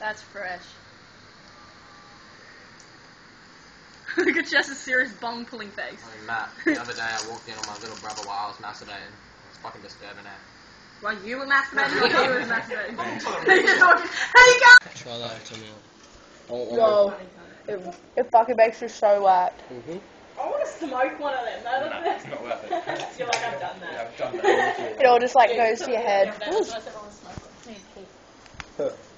That's fresh. Look at Jess's serious bong pulling face. I mean, Matt, the other day I walked in on my little brother while I was masturbating. It's fucking disturbing, eh? While you were masturbating or he was masturbating? Hey guys! Try that, tell me No, it fucking makes you so wet. I want to smoke one of them. No, it's not worth it. You're like, I've done that. Yeah, I've done that. It all just like goes to your head. That's why I said I want to smoke one.